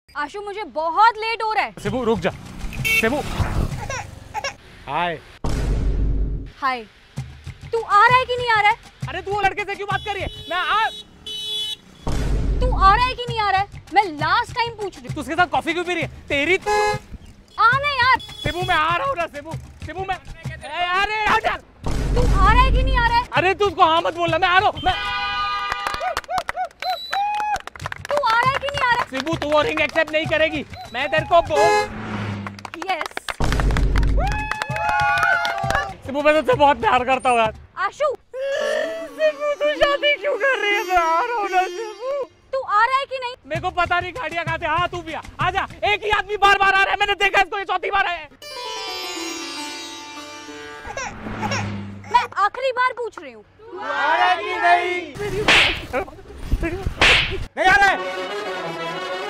आशु मुझे बहुत लेट हो रहा है। सेबू रुक जा। सेबू हाय। हाय। तू आ रहा है कि नहीं आ रहा है? अरे तू वो लड़के से क्यों बात कर रही है? तू आ रहा है कि नहीं आ रहा है? मैं लास्ट टाइम पूछ रही हूँ। तू उसके साथ कॉफी क्यों पी रही है? तेरी तो आना यार। सेबू मैं आ रहा हूँ ना। सेबू सेबू मैं अरे यार तू आ रहा है कि नहीं आ रहा है? अरे तू उसको हाँ मत बोलना। मैं आ रहा हूँ। तू आ रहा है कि नहीं आ रहा है? सेबू तू वो रिंग एक्सेप्ट नहीं करेगी। मैं तेरे को बोल। यस। सेबू मैं तुझसे बहुत प्यार करता हूँ यार। आशु सेबू तू शादी क्यों कर रही है? मैं आ रहा हूँ ना सेबू। तू आ रहा है कि नहीं? मेरे को पता नहीं गाड़ियाँ कहाँ से। हाँ तू भी आ जा। एक ही आदमी बार बार आ रहा है। मैंने देखा इसको ये चौथी बार है। मैं आखिरी बार पूछ रही हूँ। आ रहा है कि नहीं? नहीं आ रहा है।